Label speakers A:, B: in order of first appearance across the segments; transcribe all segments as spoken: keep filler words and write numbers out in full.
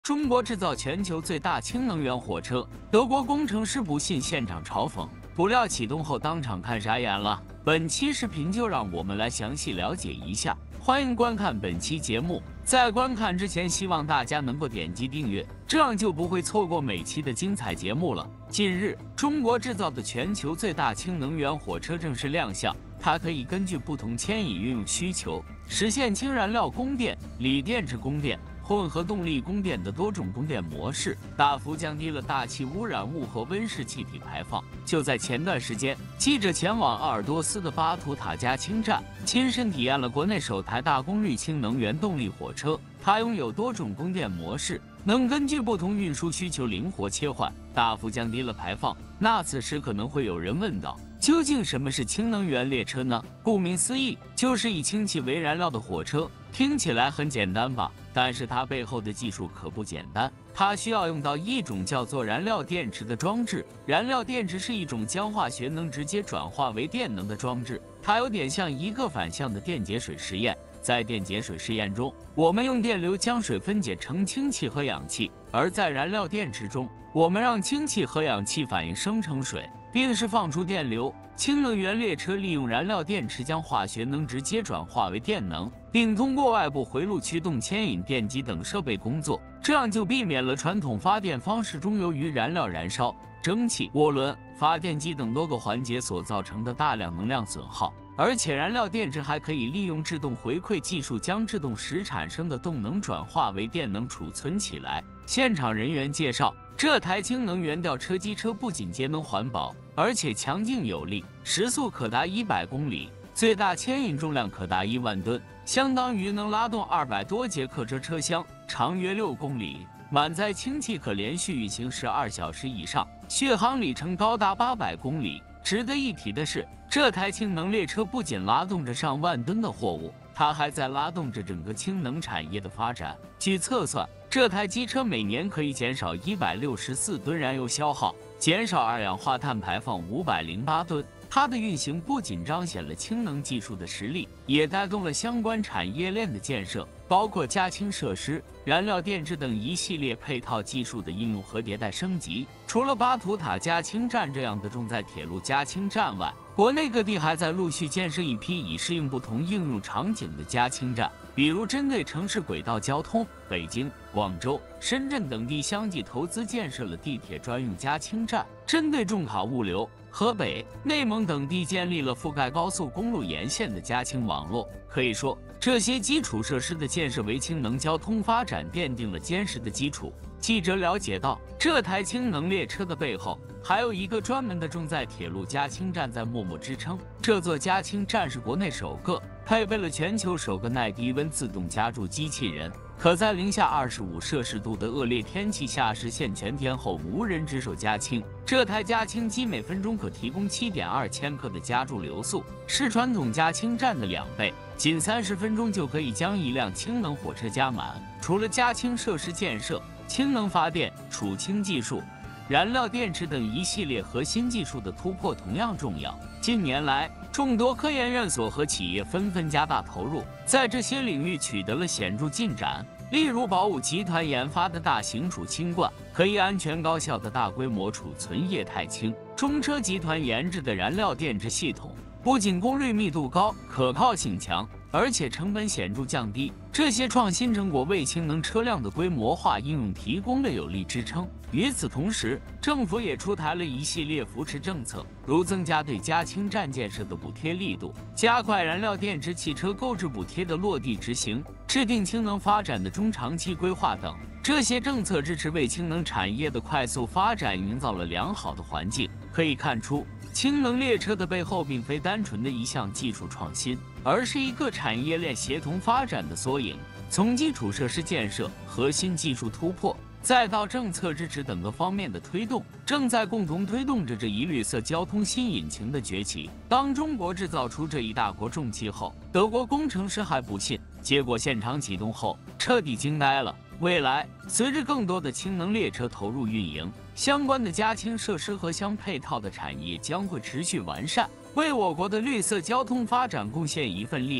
A: 中国制造全球最大氢能源火车，德国工程师不信现场嘲讽，不料启动后当场看傻眼了。本期视频就让我们来详细了解一下，欢迎观看本期节目。在观看之前，希望大家能够点击订阅，这样就不会错过每期的精彩节目了。近日，中国制造的全球最大氢能源火车正式亮相，它可以根据不同牵引运用需求，实现氢燃料供电、锂电池供电、混合动力供电的多种供电模式，大幅降低了大气污染物和温室气体排放。就在前段时间，记者前往鄂尔多斯的巴图塔加氢站，亲身体验了国内首台大功率氢能源动力火车。它拥有多种供电模式，能根据不同运输需求灵活切换，大幅降低了排放。那此时可能会有人问道，究竟什么是氢能源列车呢？顾名思义，就是以氢气为燃料的火车。听起来很简单吧？但是它背后的技术可不简单，它需要用到一种叫做燃料电池的装置。燃料电池是一种将化学能直接转化为电能的装置，它有点像一个反向的电解水实验。在电解水实验中，我们用电流将水分解成氢气和氧气，而在燃料电池中，我们让氢气和氧气反应生成水，并释放出电流。氢能源列车利用燃料电池将化学能直接转化为电能，并通过外部回路驱动牵引电机等设备工作，这样就避免了传统发电方式中由于燃料燃烧、蒸汽、涡轮、发电机等多个环节所造成的大量能量损耗。而且燃料电池还可以利用制动回馈技术，将制动时产生的动能转化为电能储存起来。现场人员介绍，这台氢能源吊车机车不仅节能环保，而且强劲有力，时速可达一百公里，最大牵引重量可达一万吨，相当于能拉动二百多节客车车厢，长约六公里。满载氢气可连续运行十二小时以上，续航里程高达八百公里。值得一提的是，这台氢能列车不仅拉动着上万吨的货物，它还在拉动着整个氢能产业的发展。据测算，这台机车每年可以减少一百六十四吨燃油消耗，减少二氧化碳排放五百零八吨。它的运行不仅彰显了氢能技术的实力，也带动了相关产业链的建设，包括加氢设施、燃料电池等一系列配套技术的应用和迭代升级。除了巴图塔加氢站这样的重载铁路加氢站外，国内各地还在陆续建设一批以适应不同应用场景的加氢站，比如针对城市轨道交通，北京、广州、深圳等地相继投资建设了地铁专用加氢站；针对重卡物流，河北、内蒙等地建立了覆盖高速公路沿线的加氢网络。可以说，这些基础设施的建设为氢能交通发展奠定了坚实的基础。记者了解到，这台氢能列车的背后还有一个专门的重载铁路加氢站在默默支撑。这座加氢站是国内首个配备了全球首个耐低温自动加注机器人，可在零下二十五摄氏度的恶劣天气下实现全天候无人值守加氢。这台加氢机每分钟可提供 七点二千克的加注流速，是传统加氢站的两倍，仅三十分钟就可以将一辆氢能火车加满。除了加氢设施建设、氢能发电、储氢技术、燃料电池等一系列核心技术的突破同样重要。近年来，众多科研院所和企业纷纷加大投入，在这些领域取得了显著进展。例如，宝武集团研发的大型储氢罐，可以安全高效的大规模储存液态氢；中车集团研制的燃料电池系统，不仅功率密度高、可靠性强，而且成本显著降低。这些创新成果为氢能车辆的规模化应用提供了有力支撑。与此同时，政府也出台了一系列扶持政策，如增加对加氢站建设的补贴力度，加快燃料电池汽车购置补贴的落地执行，制定氢能发展的中长期规划等。这些政策支持为氢能产业的快速发展营造了良好的环境。可以看出，氢能列车的背后并非单纯的一项技术创新，而是一个产业链协同发展的缩影。从基础设施建设、核心技术突破，再到政策支持等个方面的推动，正在共同推动着这一绿色交通新引擎的崛起。当中国制造出这一大国重器后，德国工程师还不信，结果现场启动后彻底惊呆了。未来，随着更多的氢能列车投入运营，相关的加氢设施和相配套的产业将会持续完善，为我国的绿色交通发展贡献一份力量。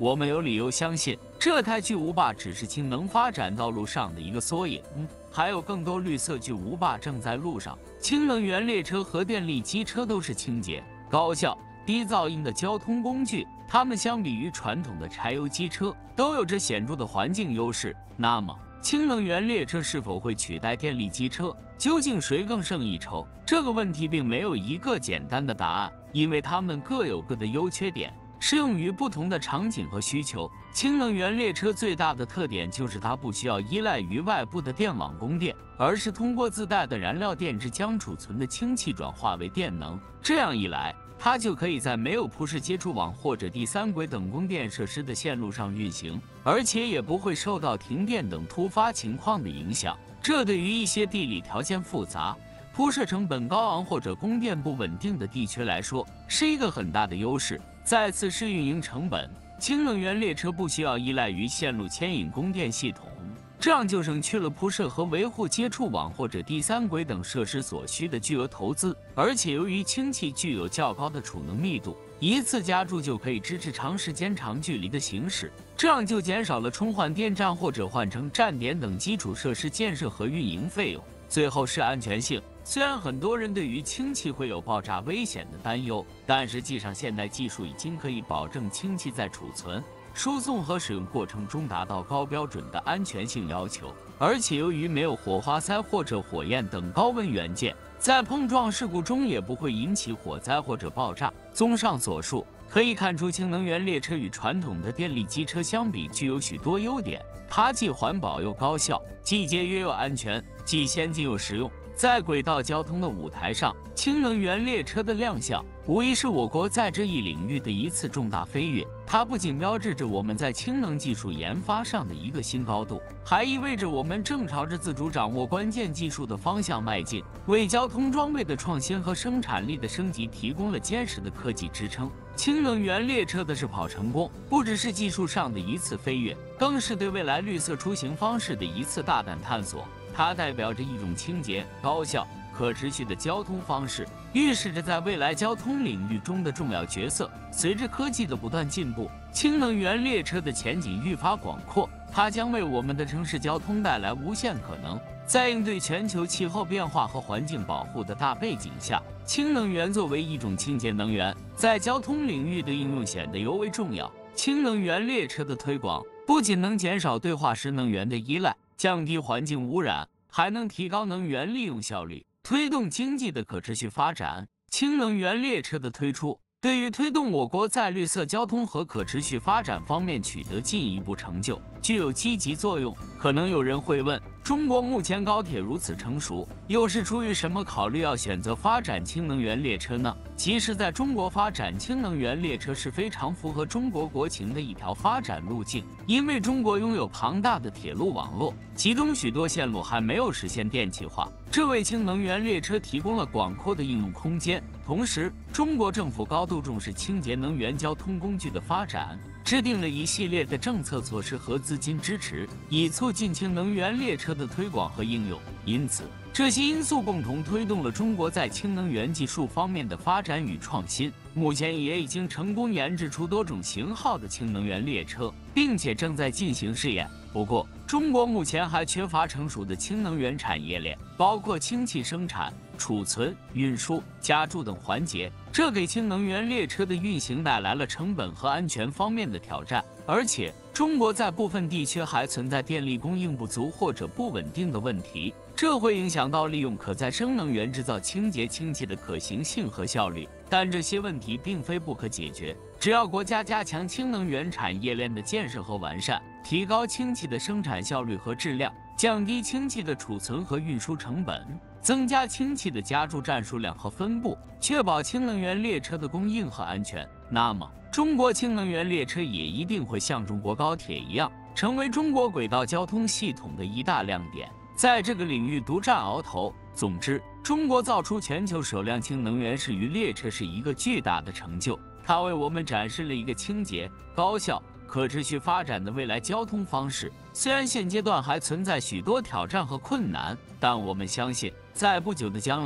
A: 我们有理由相信，这台巨无霸只是氢能发展道路上的一个缩影，还有更多绿色巨无霸正在路上。氢能源列车和电力机车都是清洁、高效、低噪音的交通工具，它们相比于传统的柴油机车，都有着显著的环境优势。那么，氢能源列车是否会取代电力机车？究竟谁更胜一筹？这个问题并没有一个简单的答案，因为它们各有各的优缺点，适用于不同的场景和需求。氢能源列车最大的特点就是它不需要依赖于外部的电网供电，而是通过自带的燃料电池将储存的氢气转化为电能。这样一来，它就可以在没有铺设接触网或者第三轨等供电设施的线路上运行，而且也不会受到停电等突发情况的影响。这对于一些地理条件复杂、铺设成本高昂或者供电不稳定的地区来说，是一个很大的优势。再次是运营成本，氢能源列车不需要依赖于线路牵引供电系统，这样就省去了铺设和维护接触网或者第三轨等设施所需的巨额投资。而且由于氢气具有较高的储能密度，一次加注就可以支持长时间长距离的行驶，这样就减少了充换电站或者换乘站点等基础设施建设和运营费用。最后是安全性，虽然很多人对于氢气会有爆炸危险的担忧，但实际上现代技术已经可以保证氢气在储存、输送和使用过程中达到高标准的安全性要求。而且由于没有火花塞或者火焰等高温元件，在碰撞事故中也不会引起火灾或者爆炸。综上所述，可以看出氢能源列车与传统的电力机车相比具有许多优点，它既环保又高效，既节约又安全，既先进又实用。在轨道交通的舞台上，氢能源列车的亮相无疑是我国在这一领域的一次重大飞跃。它不仅标志着我们在氢能技术研发上的一个新高度，还意味着我们正朝着自主掌握关键技术的方向迈进，为交通装备的创新和生产力的升级提供了坚实的科技支撑。氢能源列车的试跑成功，不只是技术上的一次飞跃，更是对未来绿色出行方式的一次大胆探索。它代表着一种清洁、高效、可持续的交通方式，预示着在未来交通领域中的重要角色。随着科技的不断进步，氢能源列车的前景愈发广阔，它将为我们的城市交通带来无限可能。在应对全球气候变化和环境保护的大背景下，氢能源作为一种清洁能源，在交通领域的应用显得尤为重要。氢能源列车的推广不仅能减少对化石能源的依赖，降低环境污染，还能提高能源利用效率，推动经济的可持续发展。氢能源列车的推出，对于推动我国在绿色交通和可持续发展方面取得进一步成就，具有积极作用。可能有人会问，中国目前高铁如此成熟，又是出于什么考虑要选择发展氢能源列车呢？其实在中国发展氢能源列车是非常符合中国国情的一条发展路径，因为中国拥有庞大的铁路网络，其中许多线路还没有实现电气化，这为氢能源列车提供了广阔的应用空间。同时，中国政府高度重视清洁能源交通工具的发展，制定了一系列的政策措施和资金支持，以促进氢能源列车的推广和应用。因此，这些因素共同推动了中国在氢能源技术方面的发展与创新。目前也已经成功研制出多种型号的氢能源列车，并且正在进行试验。不过，中国目前还缺乏成熟的氢能源产业链，包括氢气生产、储存、运输、加注等环节，这给氢能源列车的运行带来了成本和安全方面的挑战。而且，中国在部分地区还存在电力供应不足或者不稳定的问题，这会影响到利用可再生能源制造清洁氢气的可行性和效率。但这些问题并非不可解决，只要国家加强氢能源产业链的建设和完善，提高氢气的生产效率和质量，降低氢气的储存和运输成本，增加氢气的加注站数量和分布，确保氢能源列车的供应和安全，那么中国氢能源列车也一定会像中国高铁一样，成为中国轨道交通系统的一大亮点，在这个领域独占鳌头。总之，中国造出全球首辆氢能源市域列车是一个巨大的成就，它为我们展示了一个清洁、高效、可持续发展的未来交通方式。虽然现阶段还存在许多挑战和困难，但我们相信，在不久的将来，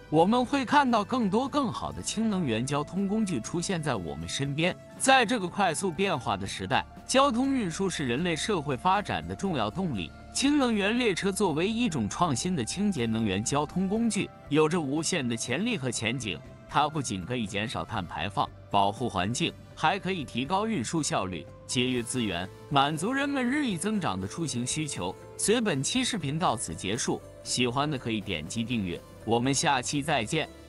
A: 我们会看到更多更好的氢能源交通工具出现在我们身边。在这个快速变化的时代，交通运输是人类社会发展的重要动力。氢能源列车作为一种创新的清洁能源交通工具，有着无限的潜力和前景。它不仅可以减少碳排放、保护环境，还可以提高运输效率、节约资源，满足人们日益增长的出行需求。随本期视频到此结束，喜欢的可以点击订阅，我们下期再见。